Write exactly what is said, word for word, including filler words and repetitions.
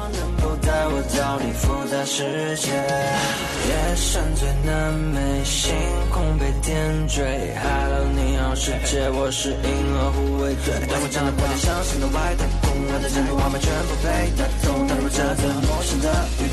能否带我逃离复杂世界？夜深最难寐，星空被点缀。Hello， 你好世界，我是银河护卫队。当我将了破天相信的外太空，我的征途号码全部被打通，踏入这个陌生的宇